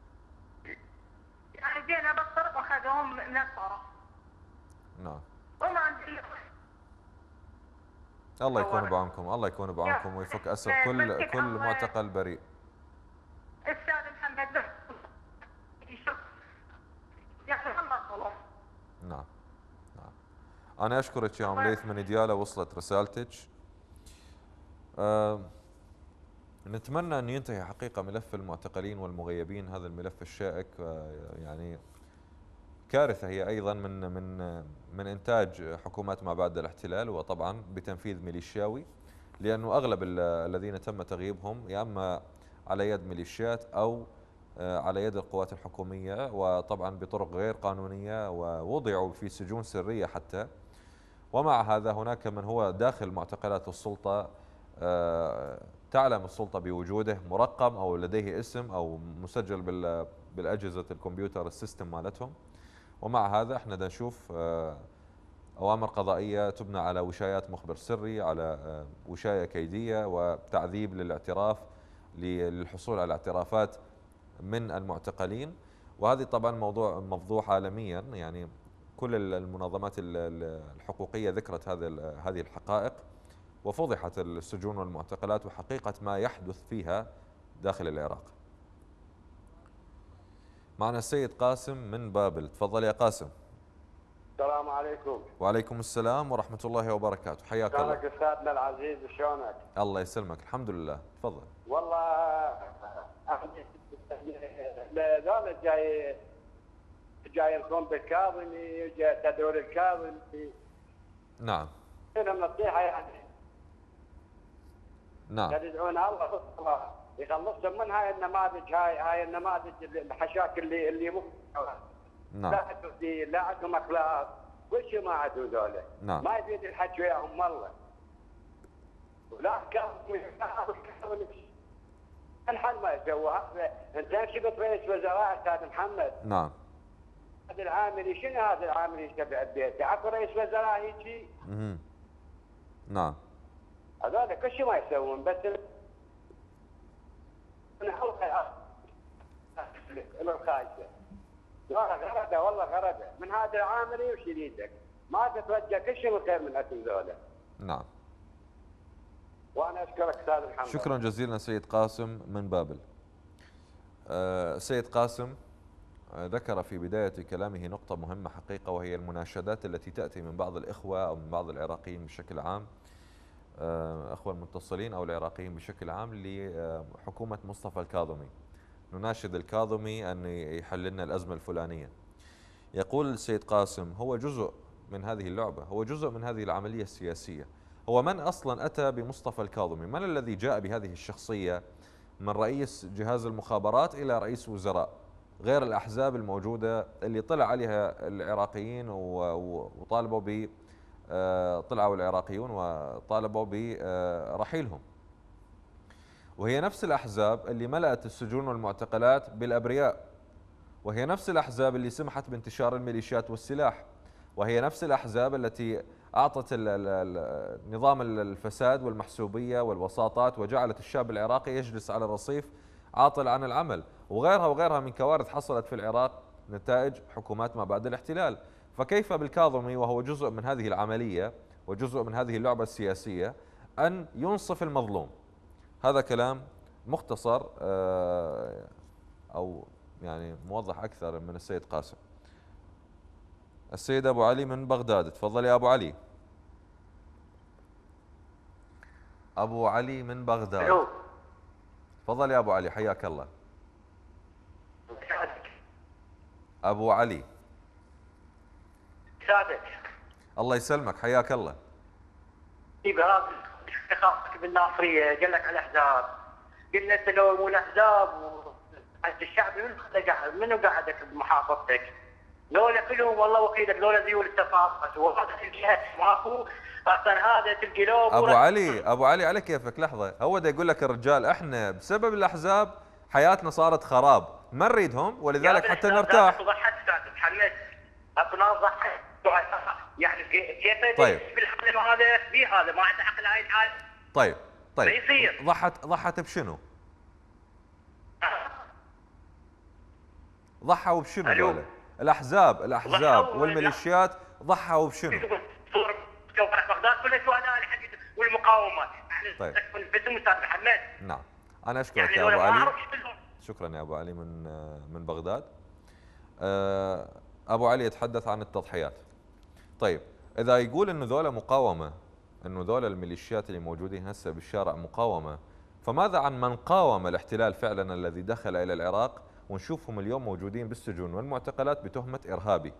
يعني جينا بالطرق واخذوهم من الطرق. نعم. وما عندي. الله يكون بعونكم، الله يكون بعونكم ويفك اسر كل كل معتقل بريء. استاذ محمد يشوف يعني والله ظلم. نعم. نعم. انا اشكرك يا ام ليث من ديالى، وصلت رسالتك. أه نتمنى أن ينتهي حقيقة ملف المعتقلين والمغيبين، هذا الملف الشائك يعني كارثة هي أيضا من من من إنتاج حكومات ما بعد الاحتلال، وطبعا بتنفيذ ميليشياوي، لأنه أغلب الذين تم تغييبهم يا أما على يد ميليشيات أو على يد القوات الحكومية، وطبعا بطرق غير قانونية، ووضعوا في سجون سرية حتى. ومع هذا هناك من هو داخل معتقلات السلطة تعلم السلطة بوجوده، مرقم أو لديه اسم أو مسجل بالأجهزة الكمبيوتر السيستم مالتهم. ومع هذا احنا نشوف أوامر قضائية تبنى على وشايات مخبر سري، على وشاية كيدية وتعذيب للاعتراف للحصول على اعترافات من المعتقلين. وهذه طبعا موضوع مفضوح عالميا، يعني كل المنظمات الحقوقية ذكرت هذه هذه الحقائق وفضحت السجون والمعتقلات وحقيقة ما يحدث فيها داخل العراق. معنا السيد قاسم من بابل، تفضل يا قاسم. السلام عليكم. وعليكم السلام ورحمة الله وبركاته، حياك الله. شلونك استاذنا العزيز، شلونك؟ الله يسلمك، الحمد لله، تفضل. والله ذولا جاي جاي لكم بالكاظمي، جاي تدور الكاظمي. نعم. هنا نصيحة يعني. نعم. تدعون الله يخلصهم من هاي النماذج، هاي هاي النماذج الحشاك اللي اللي مو نعم. لا عندهم دين، لا عندهم اخلاق، كل شيء ما عندهم ذولا. نعم. ما يفيد الحج وياهم والله. ولا كاظمي الحل ما يسووها. انت شفت رئيس وزراء استاذ محمد؟ نعم. هذا العاملي، شنو هذا العاملي يتبع بيته؟ اكو رئيس وزراء يجي؟ اها. نعم. هذول كل شيء ما يسوون، بس الخايسه. غرده والله غرده من هذا العاملي وشريدك، ما تتوجه كل شيء من خير من اكل ذولا. نعم. وانا اشكرك استاذ محمد. شكرا جزيلا سيد قاسم من بابل. أه سيد قاسم ذكر في بداية كلامه نقطة مهمة حقيقة، وهي المناشدات التي تأتي من بعض الإخوة أو من بعض العراقيين بشكل عام، أخوة المتصلين أو العراقيين بشكل عام، لحكومة مصطفى الكاظمي. نناشد الكاظمي أن يحل لنا الأزمة الفلانية. يقول السيد قاسم هو جزء من هذه اللعبة، هو جزء من هذه العملية السياسية. هو من أصلا أتى بمصطفى الكاظمي؟ من الذي جاء بهذه الشخصية من رئيس جهاز المخابرات إلى رئيس وزراء، غير الأحزاب الموجودة اللي طلع عليها العراقيين وطالبوا ب طلعوا العراقيون وطالبوا برحيلهم، وهي نفس الأحزاب اللي ملأت السجون والمعتقلات بالأبرياء، وهي نفس الأحزاب اللي سمحت بانتشار الميليشيات والسلاح، وهي نفس الأحزاب التي أعطت نظام الفساد والمحسوبية والوساطات وجعلت الشاب العراقي يجلس على الرصيف عاطل عن العمل، وغيرها وغيرها من كوارث حصلت في العراق نتائج حكومات ما بعد الاحتلال. فكيف بالكاظمي وهو جزء من هذه العملية وجزء من هذه اللعبة السياسية أن ينصف المظلوم؟ هذا كلام مختصر أو يعني موضح أكثر من السيد قاسم. السيد أبو علي من بغداد، تفضل يا أبو علي. أبو علي من بغداد، تفضل يا أبو علي، حياك الله. أبو علي. سادك. الله يسلمك، حياك الله. بهذا اختصاصك بالناصريه قال لك على الاحزاب، قلنا انت لو مو الاحزاب وعند الشعب منو قاعد منو قاعدك بمحافظتك؟ لولا كلهم والله وكيلك، لولا ذيول التفاصيل وهذا الجهات ماكو اصلا، هذا تلقي لو ابو علي ابو علي على كيفك. لحظه، هو دا يقول لك الرجال احنا بسبب الاحزاب حياتنا صارت خراب، ما نريدهم ولذلك حتى نرتاح. ضحت استاذ محمد، اكو ناس ضحت يعني كيف طيب بالحال هذا في هذا ما عنده عقل هاي الحال. طيب طيب ما يصير. ضحت ضحت بشنو؟ ضحوا بشنو هذول؟ الاحزاب الاحزاب والميليشيات ضحوا بشنو؟ صور بغداد كلها شهداء والمقاومه. طيب باسم استاذ محمد. نعم انا اشكرك يعني يا ابو علي. شكرا يا ابو علي من من بغداد. ابو علي يتحدث عن التضحيات. طيب اذا يقول انه ذولا مقاومه، انه ذولا الميليشيات اللي موجودين هسه بالشارع مقاومه، فماذا عن من قاوم الاحتلال فعلا الذي دخل الى العراق ونشوفهم اليوم موجودين بالسجون والمعتقلات بتهمه ارهابي؟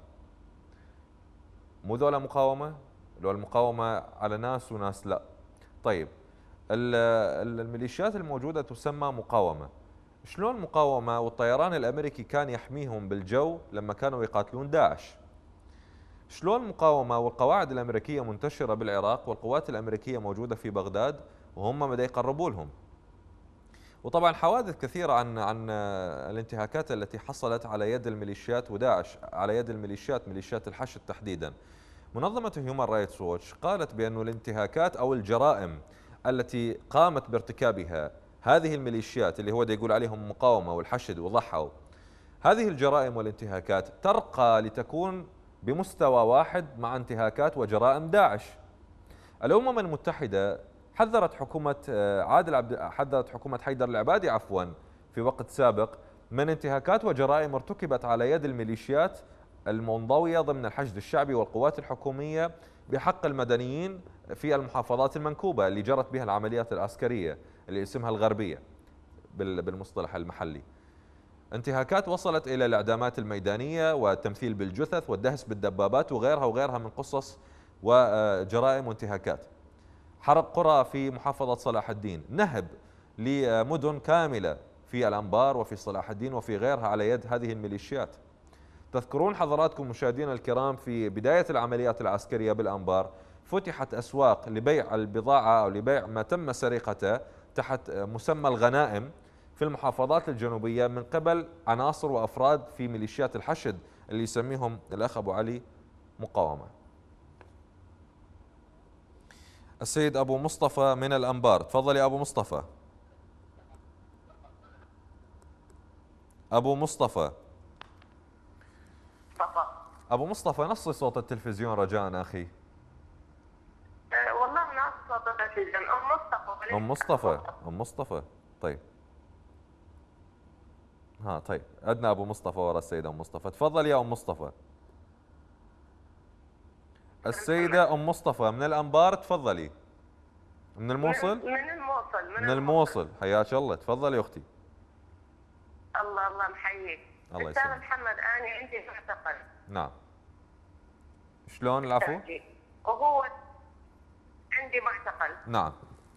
مو ذولا مقاومه؟ لو المقاومه على ناس وناس لا. طيب الميليشيات الموجوده تسمى مقاومه، شلون مقاومه والطيران الامريكي كان يحميهم بالجو لما كانوا يقاتلون داعش؟ شلون مقاومه والقواعد الامريكيه منتشره بالعراق والقوات الامريكيه موجوده في بغداد وهم بدا يقربوا لهم؟ وطبعا حوادث كثيره عن عن الانتهاكات التي حصلت على يد الميليشيات وداعش، على يد الميليشيات ميليشيات الحشد تحديدا. منظمه هيومن رايتس ووتش قالت بأن الانتهاكات او الجرائم التي قامت بارتكابها هذه الميليشيات اللي هو دا يقول عليهم مقاومه والحشد وضحوا، هذه الجرائم والانتهاكات ترقى لتكون بمستوى واحد مع انتهاكات وجرائم داعش. الأمم المتحدة حذرت حكومة عادل عبد حذرت حكومة حيدر العبادي عفوا في وقت سابق من انتهاكات وجرائم ارتكبت على يد الميليشيات المنضوية ضمن الحشد الشعبي والقوات الحكومية بحق المدنيين في المحافظات المنكوبة اللي جرت بها العمليات العسكرية اللي اسمها الغربية بالمصطلح المحلي. انتهاكات وصلت إلى الإعدامات الميدانية والتمثيل بالجثث والدهس بالدبابات وغيرها وغيرها من قصص وجرائم وانتهاكات. حرق قرى في محافظة صلاح الدين، نهب لمدن كاملة في الأنبار وفي صلاح الدين وفي غيرها على يد هذه الميليشيات. تذكرون حضراتكم مشاهدينا الكرام في بداية العمليات العسكرية بالأنبار فتحت أسواق لبيع البضاعة أو لبيع ما تم سرقته تحت مسمى الغنائم في المحافظات الجنوبية من قبل عناصر وأفراد في ميليشيات الحشد اللي يسميهم الأخ أبو علي مقاومة. السيد أبو مصطفى من الأنبار، تفضل يا أبو مصطفى. أبو مصطفى أبو مصطفى نصي صوت التلفزيون رجاء أخي. أه والله ناص صوت التلفزيون. أم مصطفى أم مصطفى أم مصطفى طيب ها طيب عندنا أبو مصطفى ورا السيدة أم مصطفى. تفضل يا أم مصطفى. السيدة أم مصطفى من الأنبار تفضلي. من الموصل؟ من الموصل من, من الموصل. حياك الله. تفضلي يا أختي. الله الله محييك. الله أستاذ يسلمك. محمد أنا عندي معتقل. نعم. شلون العفو؟ وهو عندي معتقل. نعم.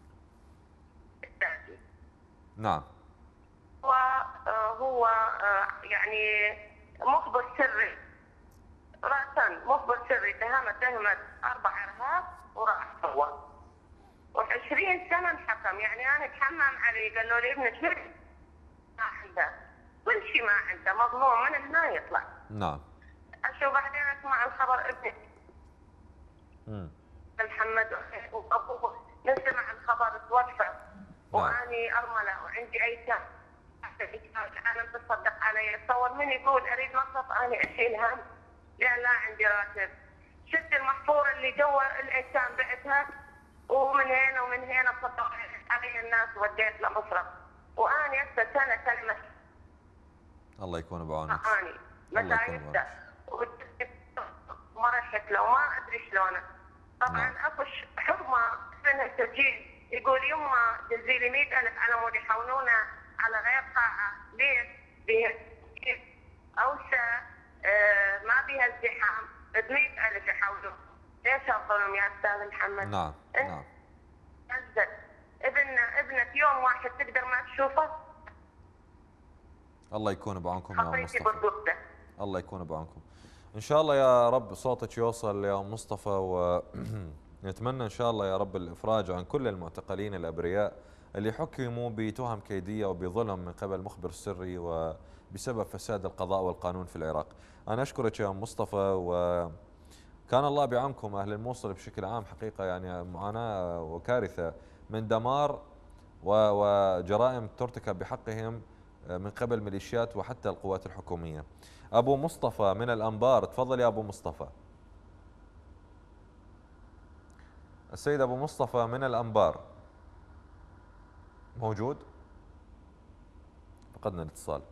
نعم. وهو يعني مخبر سري رأسا مخبر سري تهمة تهمة أربع إرهاب وراح هو وعشرين سنة انحكم. يعني أنا اتحمم عليه قال له لي ابنك ما عنده كل شيء ما عنده مظلوم من هنا يطلع. نعم. أشوف بعدين أسمع الخبر ابنك محمد وأبوه نسمع الخبر توفى وأني أرملة وعندي أيتام. العالم تصدق علي. تصور من يقول أريد مصرف أنا أشيل هم لأن لا عندي راتب. شفت المحفورة اللي جوا الأيتام بعتها ومن هنا ومن هنا صدق علي الناس وديت لمصرف وأنا هسه سنة كلمة. الله يكون بعونك. أني متى يبدأ مرشت لو ما أدري شلونه. طبعا أكو حكمة سنة تسجيل يقول يما دزي لي مئة ألف على مود يحولونا على غير قاعة. ليش؟ بيها أوسع آه ما بيها ازدحام بمئة ألف يحولون. ليش الظلم يا أستاذ محمد؟ نعم نعم. أنزل ابننا ابنك يوم واحد تقدر ما تشوفه. الله يكون بعونكم يا أم مصطفى. بالضبط. الله يكون بعونكم. إن شاء الله يا رب صوتك يوصل يا أم مصطفى ونتمنى إن شاء الله يا رب الإفراج عن كل المعتقلين الأبرياء اللي حكموا بتهم كيدية وبظلم من قبل مخبر سري وبسبب فساد القضاء والقانون في العراق. أنا أشكرك يا أم مصطفى وكان الله بعونكم أهل الموصل بشكل عام. حقيقة يعني معاناة وكارثة من دمار وجرائم ترتكب بحقهم من قبل ميليشيات وحتى القوات الحكومية. أبو مصطفى من الأنبار تفضل يا أبو مصطفى. السيد أبو مصطفى من الأنبار موجود؟ فقدنا الاتصال.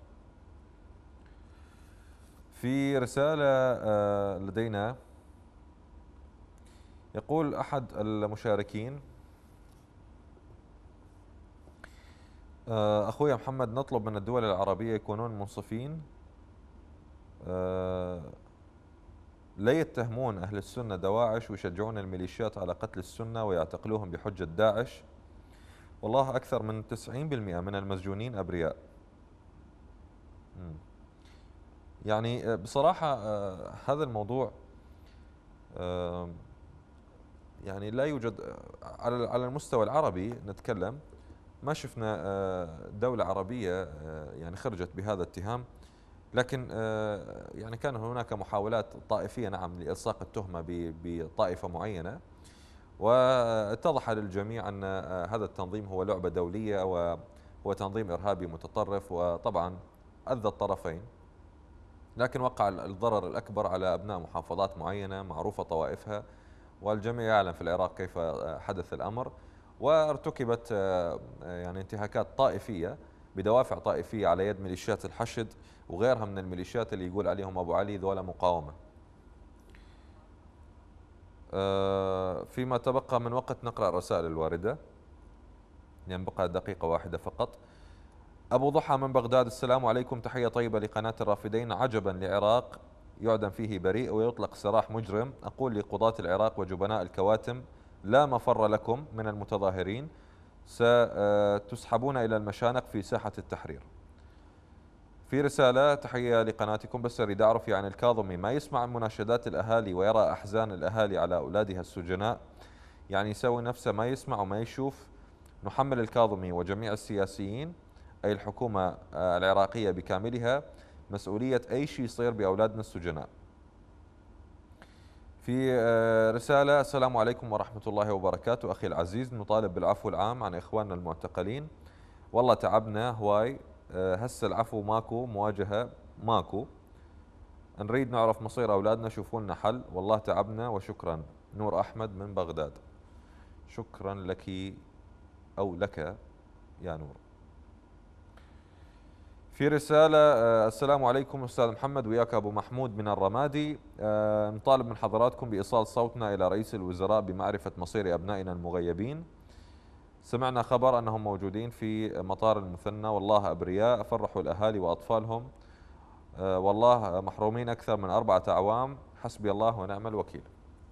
في رسالة لدينا يقول أحد المشاركين أخوي محمد نطلب من الدول العربية يكونون منصفين لا يتهمون أهل السنة دواعش ويشجعون الميليشيات على قتل السنة ويعتقلوهم بحجة داعش. والله أكثر من تسعين بالمئة من المسجونين أبرياء. يعني بصراحة هذا الموضوع يعني لا يوجد على المستوى العربي نتكلم ما شفنا دولة عربية يعني خرجت بهذا الاتهام. لكن يعني كان هناك محاولات طائفية نعم لإلصاق التهمة بطائفة معينة واتضح للجميع أن هذا التنظيم هو لعبة دولية وهو تنظيم إرهابي متطرف وطبعا أذى الطرفين لكن وقع الضرر الأكبر على أبناء محافظات معينة معروفة طوائفها، والجميع يعلم في العراق كيف حدث الأمر، وارتكبت يعني انتهاكات طائفية بدوافع طائفية على يد ميليشيات الحشد وغيرها من الميليشيات اللي يقول عليهم أبو علي ذولا مقاومة. فيما تبقى من وقت نقرأ الرسائل الواردة، يعني بقى دقيقة واحدة فقط. أبو ضحى من بغداد: السلام عليكم، تحية طيبة لقناة الرافدين. عجبا لعراق يعدم فيه بريء ويطلق سراح مجرم. أقول لقضاة العراق وجبناء الكواتم: لا مفر لكم من المتظاهرين، ستسحبون إلى المشانق في ساحة التحرير. في رسالة: تحية لقناتكم، بس أريد أعرف يعني الكاظمي ما يسمع مناشدات الأهالي ويرى أحزان الأهالي على أولادها السجناء، يعني يسوي نفسه ما يسمع وما يشوف. نحمل الكاظمي وجميع السياسيين أي الحكومة العراقية بكاملها مسؤولية أي شيء يصير بأولادنا السجناء. في رسالة: السلام عليكم ورحمة الله وبركاته، أخي العزيز، نطالب بالعفو العام عن إخواننا المعتقلين، والله تعبنا هواي، هسه العفو ماكو، مواجهة ماكو، نريد نعرف مصير أولادنا، شوفوا لنا حل، والله تعبنا وشكرا. نور أحمد من بغداد. شكرا لك أو لك يا نور. في رسالة: السلام عليكم أستاذ محمد، وياك أبو محمود من الرمادي، نطالب من حضراتكم بإيصال صوتنا إلى رئيس الوزراء بمعرفة مصير أبنائنا المغيبين. سمعنا خبر أنهم موجودين في مطار المثنى، والله أبرياء، فرحوا الأهالي وأطفالهم، والله محرومين أكثر من أربعة أعوام، حسبي الله ونعم الوكيل.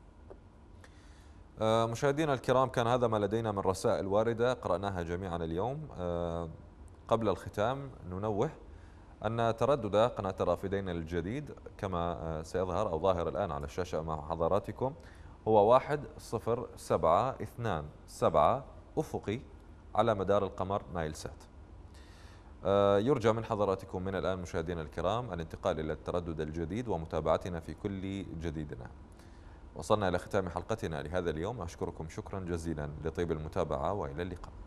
مشاهدينا الكرام، كان هذا ما لدينا من رسائل واردة قرأناها جميعا اليوم. قبل الختام ننوه أن تردد قناة الرافدين الجديد كما سيظهر أو ظاهر الآن على الشاشة مع حضراتكم هو واحد صفر سبعة اثنان سبعة أفقي على مدار القمر نايل سات. يرجى من حضراتكم من الآن مشاهدينا الكرام الانتقال إلى التردد الجديد ومتابعتنا في كل جديدنا. وصلنا إلى ختام حلقتنا لهذا اليوم، أشكركم شكرا جزيلا لطيب المتابعة وإلى اللقاء.